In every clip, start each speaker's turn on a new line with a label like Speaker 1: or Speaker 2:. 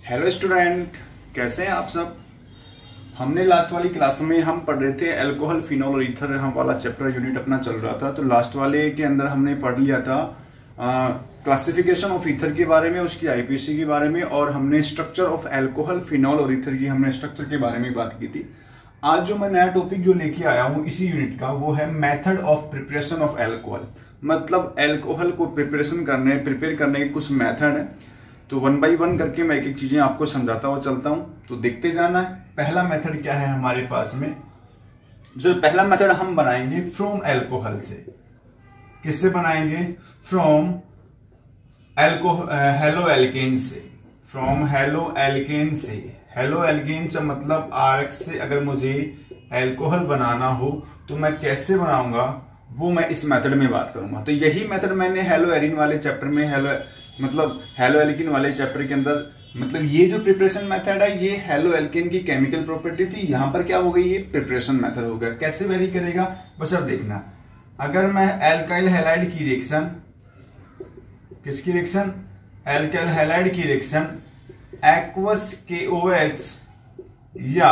Speaker 1: Hello student, कैसे हैं आप सब। हमने लास्ट वाली क्लास में हम पढ़ रहे थे अल्कोहल, फिनॉल और ईथर हम वाला चैप्टर यूनिट अपना चल रहा था। तो लास्ट वाले के अंदर हमने पढ़ लिया था क्लासिफिकेशन ऑफ ईथर के बारे में, उसकी आईपीसी के बारे में, और हमने स्ट्रक्चर ऑफ अल्कोहल, फिनॉल और ईथर की हमने स्ट्रक्चर के बारे में बात की थी। आज जो मैं नया टॉपिक जो लेके आया हूँ इसी यूनिट का, वो है method of preparation of alcohol. मतलब अल्कोहल को प्रिपेयर करने के कुछ मेथड है। तो वन बाय वन करके मैं एक एक चीजें आपको समझाता हुआ चलता हूं, तो देखते जाना है। पहला मेथड क्या है हमारे पास में। जो पहला मेथड हम बनाएंगे फ्रॉम अल्कोहल से। किससे बनाएंगे? फ्रॉम हेलो एल्केन से। फ्रॉम हेलो एल्केन से। हेलो एल्केन से मतलब आरएक्स से अगर मुझे अल्कोहल बनाना हो तो मैं कैसे बनाऊंगा, वो मैं इस मेथड में बात करूंगा। तो यही मेथड मैंने हेलो एरिन वाले चैप्टर में, हेलो एल्किन वाले चैप्टर के अंदर, मतलब ये जो प्रिपरेशन मेथड है ये हेलो एल्किन की केमिकल प्रॉपर्टी थी। यहां पर क्या हो गई, ये प्रिपरेशन मेथड हो गया। कैसे वेरी करेगा बस अब देखना। अगर मैं एल्काइल हैलाइड की रिएक्शन, किसकी रिएक्शन? एल्काइल हैलाइड की रिएक्शन एक्वस KOH या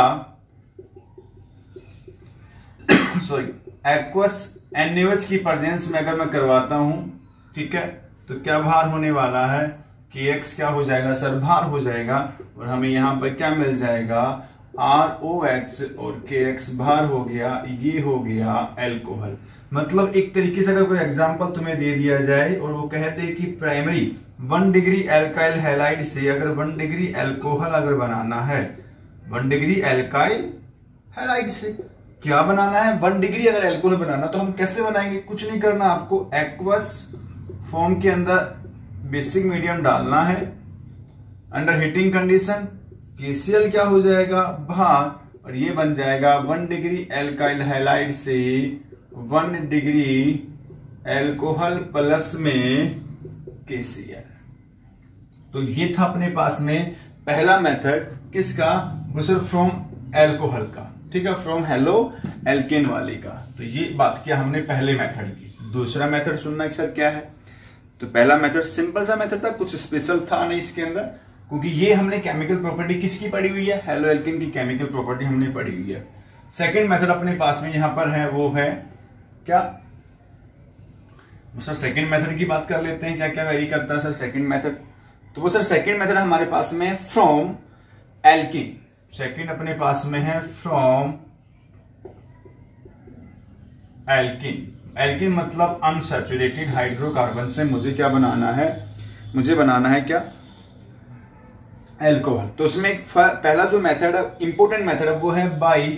Speaker 1: एक्वस NaOH की प्रेजेंस में अगर मैं करवाता हूं, ठीक है, तो क्या भार होने वाला है? KX क्या हो जाएगा सर? भार हो जाएगा। और हमें यहां पर क्या मिल जाएगा? ROH और KX भार हो गया। ये हो गया अल्कोहल। मतलब एक तरीके से अगर कोई एग्जांपल तुम्हें दे दिया जाए और वो कहते हैं कि प्राइमरी 1 डिग्री एल्काइल हैलाइड से अगर 1 डिग्री अल्कोहल अगर बनाना है, 1 डिग्री एल्काइल हैलाइड से क्या बनाना है? 1 डिग्री अगर अल्कोहल बनाना, तो हम कैसे बनाएंगे? कुछ नहीं करना आपको, एक्वस फॉर्म के अंदर बेसिक मीडियम डालना है। अंडर हीटिंग कंडीशन KCl क्या हो जाएगा? भार। और ये बन जाएगा 1 डिग्री एल्काइल हैलाइड से 1 डिग्री अल्कोहल प्लस में KCl। तो ये था अपने पास में पहला मेथड। किसका? फ्रॉम अल्कोहल का, ठीक है, फ्रॉम हेलो एल्केन वाले का। तो ये बात किया हमने पहले मेथड की। दूसरा मेथड सुनना सर क्या है। तो पहला मेथड सिंपल सा मेथड था, कुछ स्पेशल था नहीं इसके अंदर, क्योंकि ये हमने केमिकल प्रॉपर्टी किसकी पढ़ी हुई है? हेलो एल्केन की केमिकल प्रॉपर्टी हमने पढ़ी हुई है। सेकंड मेथड अपने पास में यहां पर है, वो है क्या सर? सेकंड मेथड की बात कर लेते हैं, क्या क्या वेरी करता है सर सेकंड मेथड। तो वो सर सेकंड मेथड हमारे पास में फ्रॉम एल्किन। सेकंड अपने पास में है फ्रॉम एल्किन। एल्किन मतलब अनसैचुरेटेड हाइड्रोकार्बन से मुझे क्या बनाना है? मुझे बनाना है क्या? अल्कोहल। तो उसमें पहला जो मेथड है, इंपोर्टेंट मेथड है, वो है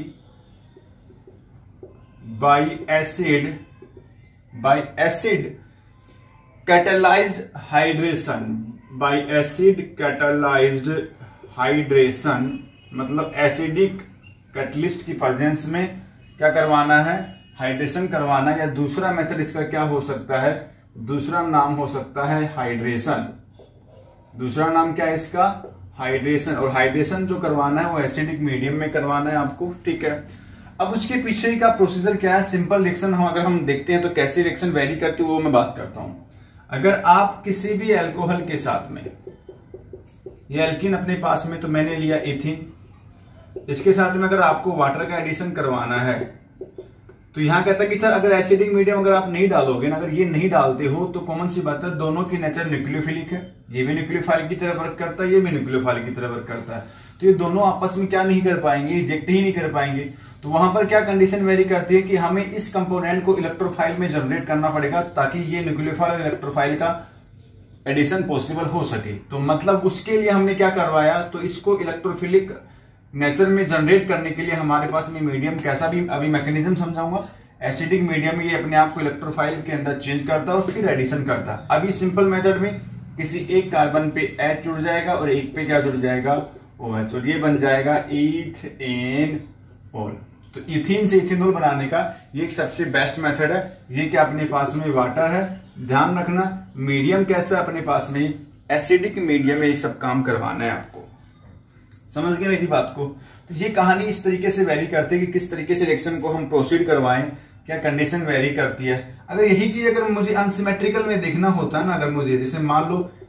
Speaker 1: by acid catalysed hydration. By acid catalysed hydration मतलब एसिडिक कैटलिस्ट की प्रेजेंस में क्या करवाना है? हाइड्रेशन करवाना। या दूसरा मेथड इसका क्या हो सकता है? दूसरा नाम हो सकता है हाइड्रेशन। दूसरा नाम क्या है इसका? हाइड्रेशन। और हाइड्रेशन जो करवाना है वो एसिडिक मीडियम में करवाना है आपको, ठीक है। अब उसके पीछे का प्रोसीजर क्या है? सिंपल रिएक्शन अगर हम देखते हैं तो कैसी रिएक्शन वेरी करती है वो मैं बात करता हूं। अगर आप किसी भी अल्कोहल के साथ में, ये एल्किन अपने पास में, तो मैंने लिया एथीन, इसके साथ में अगर आपको वाटर का एडिशन करवाना है, तो यहां कहता है कि सर अगर एसिडिक मीडियम अगर आप नहीं डालोगे ना, अगर ये नहीं डालते हो, तो कॉमन सी बात है दोनों की नेचर न्यूक्लियोफिलिक है। ये भी न्यूक्लियोफाइल की तरह वर्क करता है, ये भी न्यूक्लियोफाइल की तरह वर्क करता है। तो ये दोनों आपस में क्या नहीं कर पाएंगे? रिजेक्ट ही नहीं कर पाएंगे। तो वहां पर क्या कंडीशन वेरी करती है कि हमें इस कंपोनेंट को इलेक्ट्रोफाइल में जनरेट करना पड़ेगा ताकि ये न्यूक्लियोफाइल और इलेक्ट्रोफाइल का एडिशन पॉसिबल हो सके। तो मतलब उसके लिए हमने क्या करवाया? तो इसको इलेक्ट्रोफिलिक नेचर में जनरेट करने के लिए हमारे पास में मीडियम कैसा भी अभी मैकेनिज्म समझाऊंगा। एसिडिक मीडियम ये अपने आप को इलेक्ट्रोफाइल के अंदर चेंज करता है और फिर एडिशन करता है। अभी सिंपल मेथड में किसी एक कार्बन पे H जुड़ जाएगा और एक पे क्या जुड़ जाएगा? OH, और ये बन जाएगा इथेनॉल। तो इथीन से इथेनॉल बनाने का ये एक सबसे बेस्ट मेथड है। ये क्या अपने पास में वाटर है, ध्यान रखना। मीडियम कैसा अपने पास में? एसिडिक मीडियम में ये सब काम करवाना है आपको। समझ गए मेरी बात को? तो ये कहानी इस तरीके से वेरी करती है कि किस तरीके से रिएक्शन को हम प्रोसीड करवाएं, क्या कंडीशन वेरी करती है। अगर यही चीज अगर मुझे अनसिमेट्रिकल में देखना होता है ना, अगर मुझे जैसे मान लो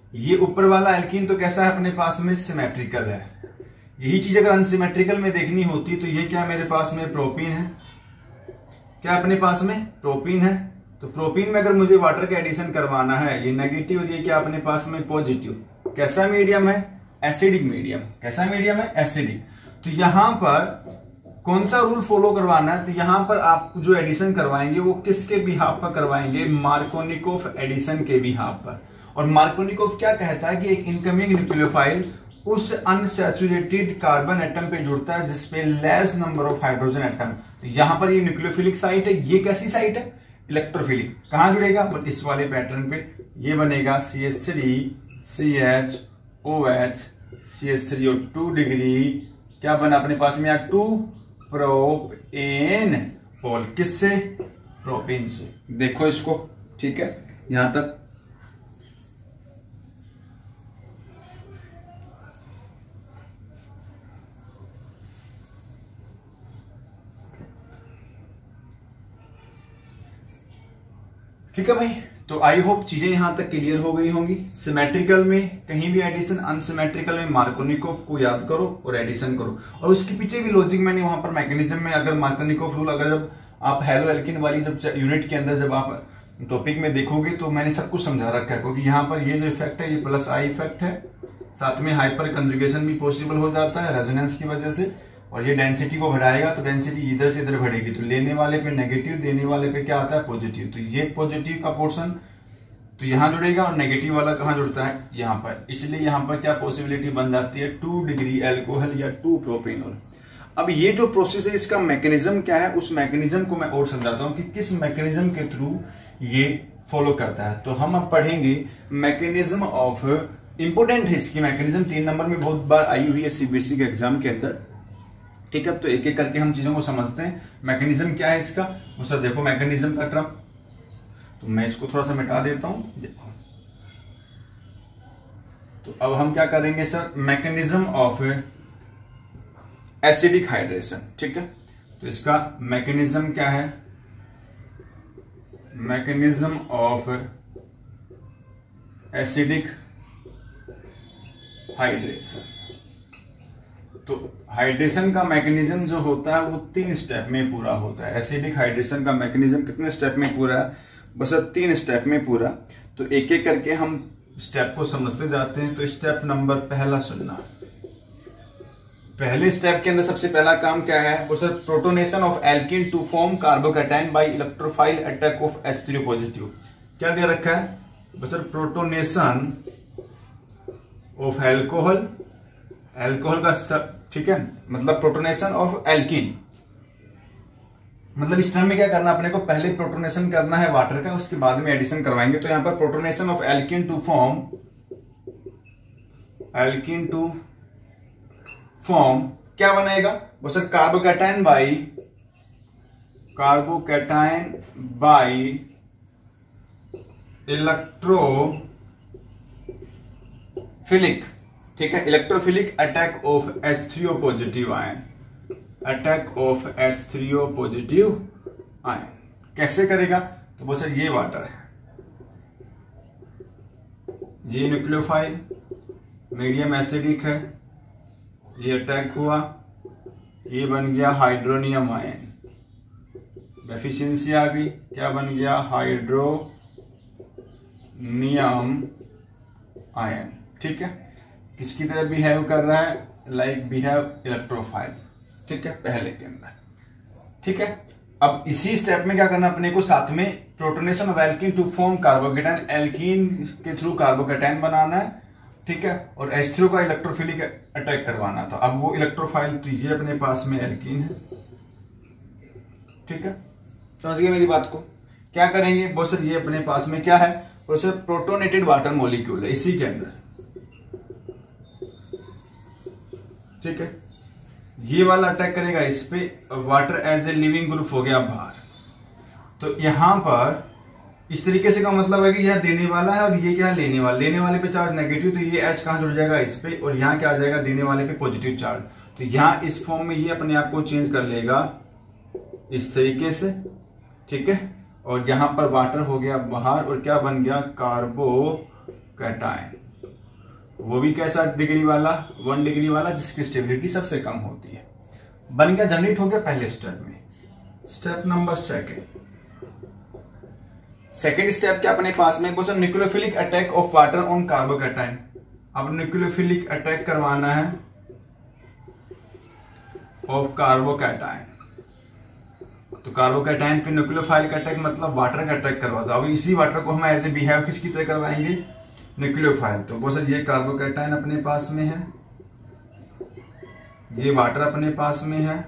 Speaker 1: ये ऊपर वाला एल्कीन तो कैसा है अपने पास में, सिमेट्रिकल है। यही चीज अगर अनसिमेट्रिकल में देखनी होती तो ये क्या मेरे पास में प्रोपीन है, क्या अपने पास में प्रोपीन है। तो प्रोपीन में अगर मुझे वाटर का एडिशन करवाना है, ये नेगेटिव, ये क्या अपने पास में पॉजिटिव। कैसा मीडियम है, एसिडिक मीडियम। कैसा मीडियम है, एसिडिक। तो यहां पर कौन सा रूल फॉलो करवाना है, तो यहां पर आप जो एडिशन करवाएंगे वो किसके बिहाफ पर करवाएंगे, मार्कोनिकोव एडिशन के बिहाफ पर। और मार्कोनिकोव क्या कहता है कि एक इनकमिंग न्यूक्लियोफाइल उस अनसैचुरेटेड कार्बन एटम पे जुड़ता है जिसपे less number of hydrogen atom. तो यहां पर ये न्यूक्लियोफिलिक साइट है, ये कैसी साइट है, इलेक्ट्रोफिलिक। कहां जुड़ेगा, बट इस वाले पैटर्न पे ये बनेगा CH3 CH OH CH3 और 2 डिग्री क्या बना अपने पास में, 2 प्रोपेन और किससे, प्रोपेन से। देखो इसको, ठीक है, यहां तक। ठीक है भाई, तो आई होप चीजें यहां तक क्लियर हो गई होंगी। सिमेट्रिकल में कहीं भी एडिशन, अनसिमेट्रिकल में मार्कोनिकोव को याद करो और एडिशन करो। और उसके पीछे भी लॉजिक मैंने वहां पर मैकेनिज्म में, अगर मार्कोनिकोव रूल, अगर जब आप हेलो एल्किन वाली जब यूनिट के अंदर जब आप टॉपिक में देखोगे तो मैंने सब कुछ समझा रखा है। क्योंकि यहाँ पर ये जो इफेक्ट है ये प्लस आई इफेक्ट है, साथ में हाइपर कंजुगेशन भी पॉसिबल हो जाता है रेजोनेंस की वजह से। और ये डेंसिटी को बढ़ाएगा तो डेंसिटी इधर से इधर बढ़ेगी, तो लेने वाले पे नेगेटिव, देने वाले पे क्या आता है, पॉजिटिव। तो ये पॉजिटिव का पोर्शन तो यहां जुड़ेगा और नेगेटिव वाला कहां जुड़ता है, यहां पर। इसलिए यहां पर क्या पॉसिबिलिटी बन जाती है, 2 डिग्री एल्कोहल या 2 प्रोपेनॉल। अब ये जो प्रोसेस है इसका मैकेनिज्म क्या है, उस मैकेनिज्म को मैं और समझाता हूं कि किस मैकेनिज्म के थ्रू ये फॉलो करता है। तो हम अब पढ़ेंगे मैकेनिज्म ऑफ, इंपोर्टेंट है इसकी मैकेनिज्म, 3 नंबर में बहुत बार आई हुई है सीबीएसई के एग्जाम के अंदर। ठीक है, तो एक एक करके हम चीजों को समझते हैं। मैकेनिज्म क्या है इसका, वो सर देखो मैकेनिज्म का टर्म, तो मैं इसको थोड़ा सा मिटा देता हूं, देखो। तो अब हम क्या करेंगे sir, mechanism of acidic hydration. ठीक है, तो इसका मैकेनिज्म क्या है, मैकेनिज्म ऑफ एसिडिक हाइड्रेशन। तो हाइड्रेशन का मैकेनिज्म जो होता है वो 3 स्टेप में पूरा होता है। एसिडिक हाइड्रेशन का मैकेनिज्म कितने स्टेप में पूरा है, बस 3 स्टेप में पूरा। तो एक एक करके हम स्टेप को समझते जाते हैं। तो स्टेप नंबर पहला सुनना, पहले स्टेप के अंदर सबसे पहला काम क्या है, वो sir protonation of alkene to form carbocation by electrophile attack of H3 positive. क्या दे रखा है, बस sir protonation of alcohol, alcohol का सब, ठीक है, मतलब प्रोटोनेशन ऑफ एल्कीन, मतलब इस टर्म में क्या करना अपने को, पहले प्रोटोनेशन करना है वाटर का, उसके बाद में एडिशन करवाएंगे। तो यहां पर protonation of alkene to form, alkene to form क्या बनाएगा, वो sir carbocation by, carbocation by electrophilic, ठीक है, electrophilic attack of H3O positive ion, attack of H3O positive ion. कैसे करेगा, तो वो सर ये वाटर है, ये न्यूक्लियोफाइल मीडियम एसिडिक है, ये अटैक हुआ, ये बन गया हाइड्रोनियम आयन, डेफिशिएंसी आ गई, क्या बन गया, हाइड्रोनियम आयन। ठीक है, किसकी तरह बिहेव कर रहा है, लाइक बिहेव इलेक्ट्रोफाइल। ठीक है, पहले के अंदर। ठीक है, अब इसी स्टेप में क्या करना अपने को, साथ में protonation of alkene to form carbocation, alkene के थ्रू कार्बोकैटायन बनाना है। ठीक है, और H3O का इलेक्ट्रोफिलिक अटैक करवाना था। अब वो इलेक्ट्रोफाइल, तो ये अपने पास में एल्कीन है। ठीक है, समझ गए मेरी बात को। क्या करेंगे, वो सर ये अपने पास में क्या है, वो सर प्रोटोनेटेड वाटर मॉलिक्यूल है इसी के अंदर। ठीक है, ये वाला अटैक करेगा इस पे, water as a leaving group हो गया बाहर। तो यहां पर इस तरीके से का मतलब है कि यह देने वाला है और ये क्या लेने वाला, लेने वाले पे चार्ज नेगेटिव, तो ये H कहां जुड़ जाएगा इस पे, और यहां क्या आ जाएगा, देने वाले पे पॉजिटिव चार्ज। तो यहां इस फॉर्म में ये अपने आप को चेंज कर लेगा इस तरीके से। ठीक है, और यहां पर वाटर हो गया बाहर और क्या बन गया, कार्बोकैटायन। वो भी कैसा डिग्री वाला, 1 डिग्री वाला, जिसकी स्टेबिलिटी सबसे कम होती है। बन गया, जनरेट हो गया पहले स्टेप में। स्टेप नंबर सेकेंड स्टेप क्या अपने पास में, वो nucleophilic attack of water on carbocation. अब न्यूक्लियोफिलिक अटैक करवाना है ऑफ कार्बोकैटायन, तो कार्बोकैटायन पे न्यूक्लियोफाइल का अटैक मतलब वाटर का अटैक करवा दो। अब इसी वाटर को हम एज ए बिहेव किसकी तरह करवाएंगे, न्यूक्लियोफाइल। तो वो ये कार्बोकैटायन अपने पास में है, ये वाटर अपने पास में है,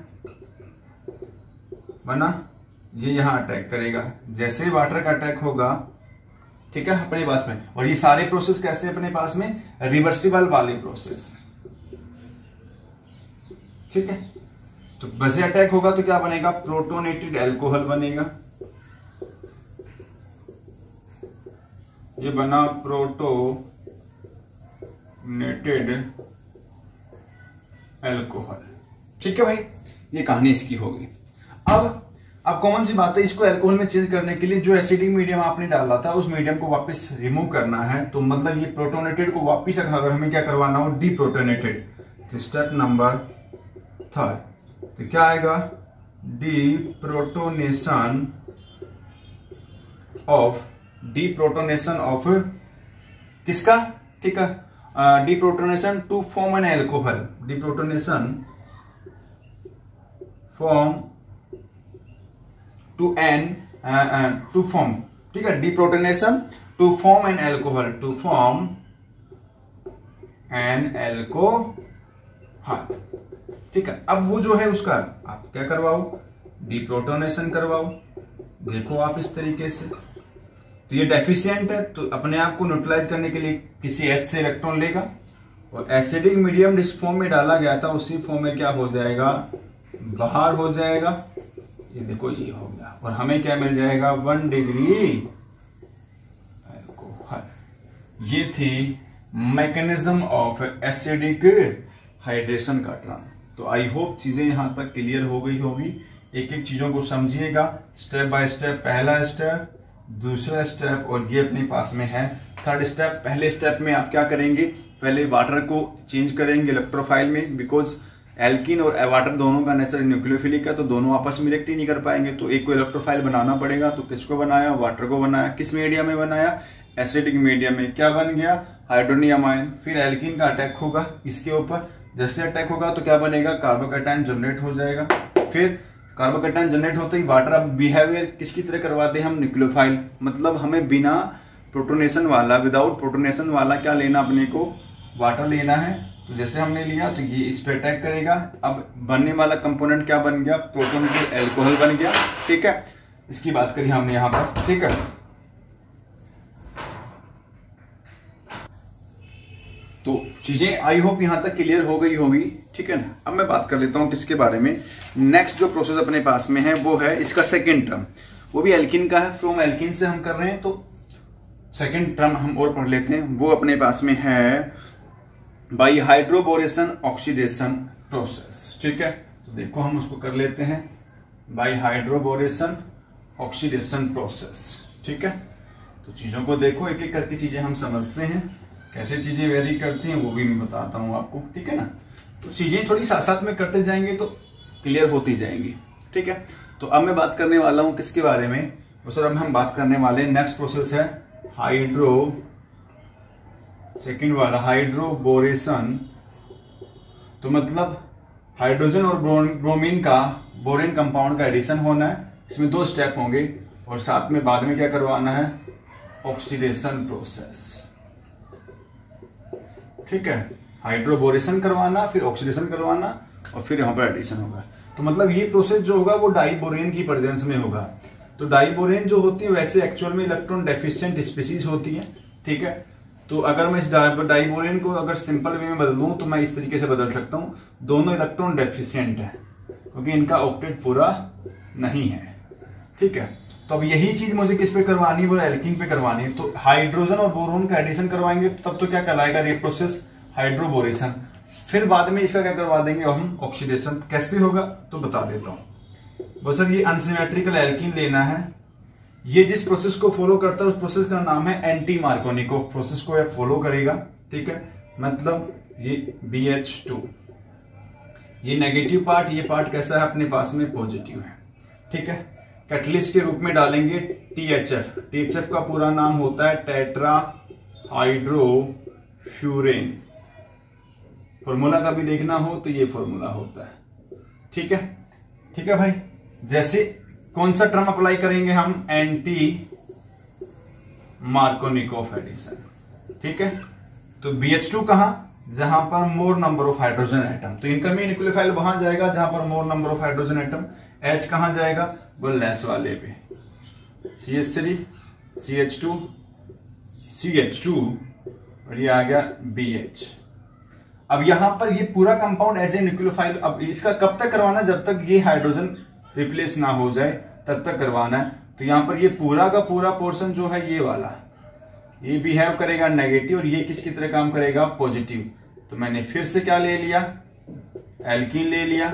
Speaker 1: बना, ये यहां अटैक करेगा। जैसे वाटर का अटैक होगा, ठीक है, अपने पास में। और ये सारे प्रोसेस कैसे अपने पास में, रिवर्सिबल वाले प्रोसेस, ठीक है। तो वैसे अटैक होगा तो क्या बनेगा, प्रोटोनेटेड एल्कोहल बनेगा। ये बना प्रोटोनेटेड एल्कोहल, ठीक है भाई, ये कहानी इसकी होगी। अब कॉमन सी बात है, इसको एल्कोहल में चेंज करने के लिए जो एसिडिक मीडियम आपने डाला था उस मीडियम को वापस रिमूव करना है। तो मतलब ये प्रोटोनेटेड को वापस अगर हमें क्या करवाना हो, डीप्रोटोनेटेड। तो स्टेप नंबर 3 तो क्या आएगा, डीप्रोटोनेशन ऑफ किसका, ठीक है, deprotonation to form an alcohol, deprotonation form to form, ठीक है, deprotonation to form an alcohol, to form an alcohol, ठीक है। अब वो जो है उसका आप क्या करवाओ, डीप्रोटोनेशन करवाओ। देखो आप इस तरीके से, तो ये डेफिशिएंट है तो अपने आप को न्यूट्रलाइज करने के लिए किसी H से इलेक्ट्रॉन लेगा, और एसिडिक मीडियम जिस फॉर्म में डाला गया था उसी फॉर्म में क्या हो जाएगा, बाहर हो जाएगा। ये देखो ये हो गया, और हमें क्या मिल जाएगा, 1 डिग्री एल्कोहल। ये थी मैकेनिज्म ऑफ एसिडिक हाइड्रेशन का टर्म। तो आई होप चीजें यहां तक क्लियर हो गई होगी। एक एक चीजों को समझिएगा स्टेप बाय स्टेप। पहला स्टेप, दूसरा स्टेप, और ये अपने पास में है 3rd स्टेप। पहले स्टेप में आप क्या करेंगे, पहले वाटर को चेंज करेंगे इलेक्ट्रोफाइल में, बिकॉज एल्किन और वाटर दोनों का नेचर न्यूक्लियोफिलिक है, तो दोनों आपस में रिएक्ट ही नहीं कर पाएंगे। तो एक को इलेक्ट्रोफाइल बनाना पड़ेगा। तो किसको बनाया, वाटर को बनाया। किस मीडियम में बनाया, एसिडिक मीडियम में। क्या बन गया, हाइड्रोनियम आयन। फिर एल्किन का अटैक होगा इसके ऊपर, जैसे अटैक होगा तो क्या बनेगा, कार्बोकैटायन जनरेट हो जाएगा। फिर कार्बोकैटायन जनरेट होते ही वाटर, अब बिहेवियर किसकी तरह करवाते हैं हम, न्यूक्लियोफाइल। मतलब हमें बिना प्रोटोनेशन वाला, विदाउट प्रोटोनेशन वाला क्या लेना, अपने को वाटर लेना है। तो जैसे हमने लिया तो ये इस पे अटैक करेगा। अब बनने वाला कंपोनेंट क्या बन गया, प्रोटोनेटेड एल्कोहल बन गया, ठीक है। इसकी बात करी हमने यहां पर, ठीक है। तो चीजें आई होप यहां तक क्लियर हो गई होगी, ठीक है ना। अब मैं बात कर लेता हूं किसके बारे में। नेक्स्ट जो प्रोसेस अपने पास में है वो है इसका सेकंड टर्म, वो भी एल्किन का है। फ्रॉम एल्किन से हम कर रहे हैं, तो सेकंड टर्म हम और पढ़ लेते हैं। वो अपने पास में है बाई हाइड्रोबोरेशन ऑक्सीडेशन प्रोसेस, ठीक है। तो देखो हम उसको कर लेते हैं, बाई हाइड्रोबोरेशन ऑक्सीडेशन प्रोसेस, ठीक है। तो चीजों को देखो, एक एक करके चीजें हम समझते हैं, कैसे चीजें वेरी करती हैं वो भी मैं बताता हूं आपको, ठीक है ना। तो चीजें थोड़ी साथ साथ में करते जाएंगे तो क्लियर होती जाएंगी, ठीक है। तो अब मैं बात करने वाला हूं किसके बारे में, तो सर अब हम बात करने वाले नेक्स्ट प्रोसेस है सेकंड वाला हाइड्रोबोरेशन। तो मतलब हाइड्रोजन और ब्रोमीन का बोरेन कंपाउंड का एडिशन होना है। इसमें 2 स्टेप होंगे, और साथ में बाद में क्या करवाना है, ऑक्सीडेशन प्रोसेस, ठीक है। हाइड्रोबोरेशन करवाना, फिर ऑक्सीडेशन करवाना, और फिर यहां पर एडिशन होगा। तो मतलब ये प्रोसेस जो होगा वो डाइबोरेन की प्रेजेंस में होगा। तो डाइबोरेन जो होती है वैसे एक्चुअल में इलेक्ट्रॉन डेफिशिएंट स्पीसीज होती है, ठीक है। तो अगर मैं इस डाइबोरेन को अगर सिंपल वे में बदल दूं तो मैं इस तरीके से बदल सकता हूं, दोनों इलेक्ट्रॉन डेफिशिएंट है क्योंकि इनका ऑक्टेट पूरा नहीं है, ठीक है। तो अब यही चीज मुझे किस पे करवानी है, वो एल्किन पे करवानी है। तो हाइड्रोजन और बोरोन का एडिशन करवाएंगे तब तो क्या कहलाएगा, ये प्रोसेस हाइड्रोबोरेशन। फिर बाद में इसका क्या करवा देंगे हम, ऑक्सीडेशन। कैसे होगा तो बता देता हूं। बस सर ये अनसिमेट्रिकल एल्किन लेना है। ये जिस प्रोसेस को फॉलो करता है उस प्रोसेस का नाम है एंटी मार्कोनिकोव प्रोसेस को यह फॉलो करेगा, ठीक है। मतलब ये BH2, ये नेगेटिव पार्ट, ये पार्ट कैसा है अपने पास में पॉजिटिव है। ठीक है, कैटलिस्ट के रूप में डालेंगे THF। THF का पूरा नाम होता है टेट्रा हाइड्रोफ्यूरेन। फॉर्मूला का भी देखना हो तो ये फॉर्मूला होता है। ठीक है, ठीक है भाई। जैसे कौन सा टर्म अप्लाई करेंगे हम, एंटी मार्कोनिकोफ एडिशन। ठीक है, तो BH2 कहां, जहां पर more number of hydrogen atom, तो इनकमिंग न्यूक्लियोफाइल वहां जाएगा जहां पर more number of hydrogen atom. H कहां जाएगा, वो लेस वाले पे, CH3 CH2 CH2 और ये आ गया BH। अब यहां पर ये पूरा कंपाउंड एज ए न्यूक्लियोफाइल, अब इसका कब तक करवाना, जब तक ये हाइड्रोजन रिप्लेस ना हो जाए तब तक करवाना है। तो यहां पर ये पूरा का पूरा पोर्शन जो है ये वाला, ये बिहेव करेगा नेगेटिव और ये किसकी तरह काम करेगा, पॉजिटिव। तो मैंने फिर से क्या ले लिया, एल्कीन ले लिया।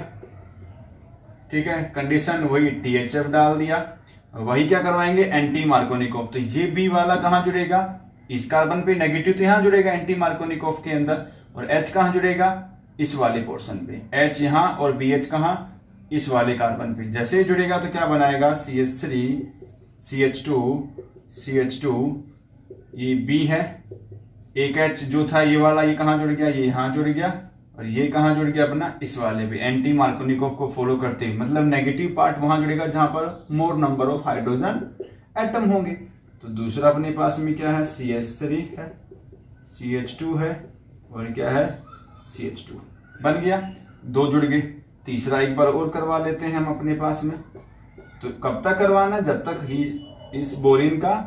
Speaker 1: ठीक है, कंडीशन वही THF डाल दिया, वही क्या करवाएंगे, एंटी मार्कोनिकोफ। तो ये बी वाला कहां जुड़ेगा, इस कार्बन पे, नेगेटिव तो यहां जुड़ेगा एंटी मार्कोनिकोफ के अंदर, और H कहां जुड़ेगा, इस वाले पोर्शन पे। H यहां और BH कहां, इस वाले कार्बन पे। जैसे ही जुड़ेगा तो क्या बनाएगा, CH3 CH2 CH2, ये B है, एक H जो था ये वाला, ये कहां जुड़ गया, ये यहां जुड़ गया, और ये कहां जुड़ गया अपना, इस वाले पे। एंटी मार्कोनिकोफ को फॉलो करते हुए, मतलब नेगेटिव पार्ट वहां जुड़ेगा जहां पर more number of hydrogen atom होंगे। तो दूसरा अपने पास में क्या है, CH3 है, CH2 है, और क्या है, CH2 बन गया, दो जुड़ गए। तीसरा एक बार और करवा लेते हैं हम अपने पास में। तो कब तक करवाना, जब तक ही इस बोरिन का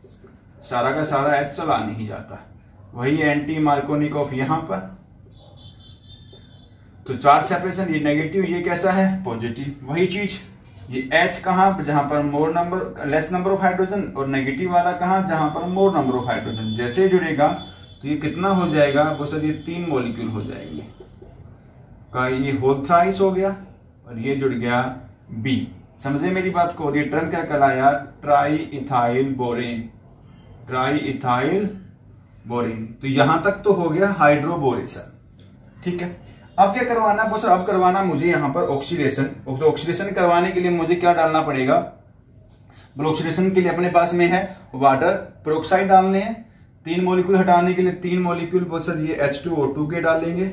Speaker 1: सारा H चला नहीं जाता। वही एंटी मार्कोनिकोफ यहां पर। तो चार्ज सेपरेशन, ये नेगेटिव, ये कैसा है, पॉजिटिव। वही चीज ये H कहां, जहां पर more number, less number of hydrogen, और नेगेटिव वाला कहां, जहां पर मोर नंबर ऑफ हाइड्रोजन। जैसे जुड़ेगा तो ये कितना हो जाएगा, वो सर ये 3 मॉलिक्यूल हो जाएंगे का, ये होल थ्राइस हो गया, और ये जुड़ गया B। समझे मेरी बात को। और ये टर्म क्या कहलाया, triethylborane, triethylborane. तो यहां तक तो हो गया हाइड्रोबोरेशन। ठीक है, अब क्या करवाना है सर, अब करवाना मुझे यहां पर ऑक्सीडेशन। तो ऑक्सीडेशन करवाने के लिए मुझे क्या डालना पड़ेगा, ऑक्सीडेशन के लिए अपने पास में है वाटर पेरोक्साइड डालने हैं। 3 मॉलिक्यूल हटाने के लिए 3 मॉलिक्यूल सर ये H2O2 के डालेंगे,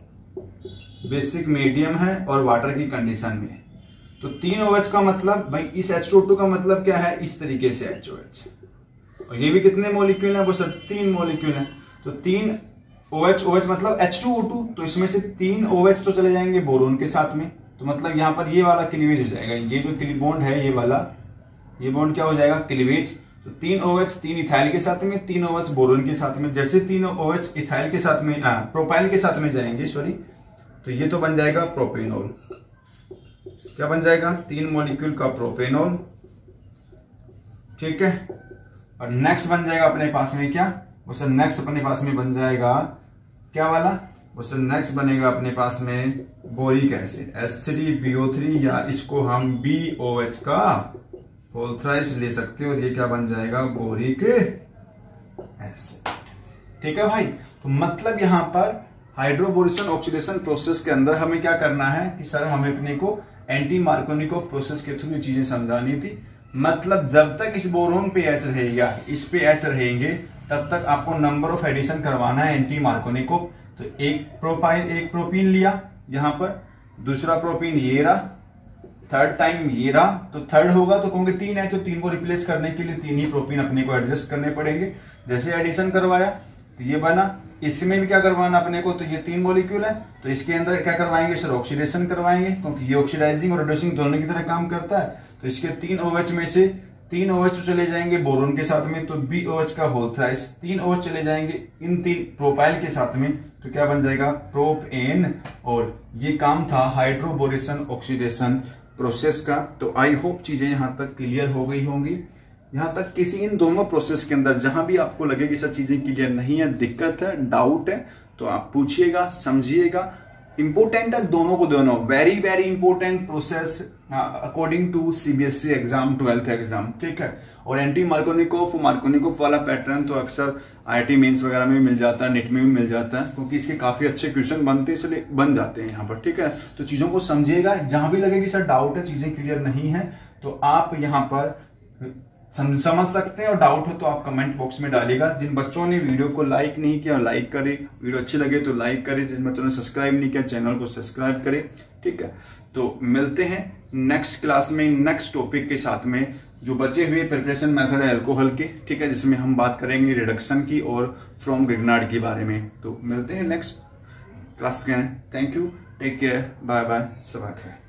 Speaker 1: बेसिक मीडियम है और वाटर की कंडीशन में। तो 3 OH का मतलब भाई, इस H2O2 का मतलब क्या है, इस तरीके से HOH। और ये भी कितने मॉलिक्यूल है, वो सर 3 मॉलिक्यूल है। तो 3 OH मतलब H2O2, तो इसमें से 3 OH तो चले जाएंगे बोरोन के साथ में। तो मतलब यहां पर ये वाला क्लीवेज हो जाएगा, ये जो बॉन्ड है ये वाला, ये बॉन्ड क्या हो जाएगा, क्लीवेज। तो 3 OH 3 इथाइल के साथ में, 3 OH बोरोन के साथ में। जैसे 3 OH इथाइल के साथ में, प्रोपाइल के साथ में जाएंगे, सॉरी, तो ये तो बन जाएगा प्रोपेनॉल। क्या बन जाएगा, 3 मॉलिक्यूल का प्रोपेनॉल। ठीक है, और नेक्स्ट बन जाएगा अपने पास में क्या, वो सर नेक्स्ट अपने पास में बन जाएगा क्या वाला, वो सर नेक्स्ट बनेगा अपने पास में बोरिक एसिड, H3BO3, या इसको हम BOH का होल थ्राइस ले सकते हैं, और ये क्या बन जाएगा, बोरिक एसिड। ठीक है भाई। तो मतलब यहां पर हाइड्रोबोरेशन ऑक्सीडेशन प्रोसेस के अंदर हमें क्या करना है कि सर हमें अपने को एंटी मार्कोनिकोफ प्रोसेस के थ्रू चीजें समझानी थी। मतलब जब तक इस बोरोन पे H रहेगा, इस पे H रहेंगे, तब तक आपको नंबर ऑफ एडिशन करवाना है एंटी मार्कोनिकोफ। तो एक प्रोपाइल, एक प्रोपीन लिया यहां पर, दूसरा प्रोपीन ये रहा, थर्ड टाइम ये रहा, तो थर्ड होगा तो कहोगे 3 है, तो 3 को रिप्लेस करने के लिए 3 ही प्रोपीन अपने को एडजस्ट करने पड़ेंगे। जैसे एडिशन करवाया तो ये बना, इसमें भी क्या करवाना अपने को, तो ये 3 मॉलिक्यूल है, तो इसके अंदर क्या करवाएंगे सर, ऑक्सीडेशन करवाएंगे, क्योंकि ये ऑक्सीडाइजिंग और रिड्यूसिंग दोनों की तरह काम करता है। तो इसके 3 OH में से 3 OH तो चले जाएंगे बोरोन के साथ में, तो BOH का होल थ्राइस, 3 OH चले जाएंगे इन 3 प्रोपाइल के साथ में, तो क्या बन जाएगा, प्रोपेन। और ये काम था हाइड्रोबोरेशन ऑक्सीडेशन प्रोसेस का। तो आई होप चीजें यहां तक क्लियर हो गई होंगी। यहां तक किसी इन दोनों प्रोसेस के अंदर जहां भी आपको लगे कि सब चीजें क्लियर नहीं है, दिक्कत है, डाउट है, तो आप पूछिएगा, समझिएगा। इंपॉर्टेंट है दोनों को दोनों, very very important process according to CBSE exam, 12th exam, ठीक है। और एंटी मार्कोनिकोव वाला पैटर्न तो अक्सर आईआईटी मेंस वगैरह में मिल जाता है, नेट में भी मिल जाता है, क्योंकि इसके काफी अच्छे क्वेश्चन बनते हैं, इसलिए बन जाते हैं यहाँ पर, ठीक है। तो चीजों को समझिएगा, जहां भी लगे कि सर डाउट है, चीजें क्लियर नहीं है, तो आप यहाँ पर समझ सकते हैं, और डाउट हो तो आप कमेंट बॉक्स में डालिएगा। जिन बच्चों ने वीडियो को लाइक नहीं किया लाइक करें, वीडियो अच्छी लगे तो लाइक करें, जिन बच्चों ने सब्सक्राइब नहीं किया चैनल को सब्सक्राइब करें, ठीक है। तो मिलते हैं नेक्स्ट क्लास में नेक्स्ट टॉपिक के साथ में, जो बचे हुए प्रिपरेशन मेथड है अल्कोहल के, ठीक है, जिसमें हम बात करेंगे रिडक्शन की और फ्रॉम ग्रिग्नार्ड के बारे में। तो मिलते हैं नेक्स्ट क्लास के। Thank you, take care, bye bye, सबक है।